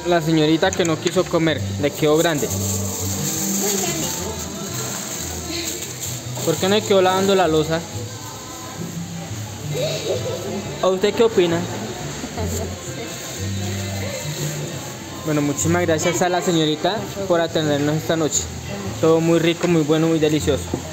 la señorita que no quiso comer, le quedó grande. Muy grande. ¿Por qué no le quedó lavando la loza? ¿A usted qué opina? Bueno, muchísimas gracias a la señorita por atendernos esta noche. Todo muy rico, muy bueno, muy delicioso.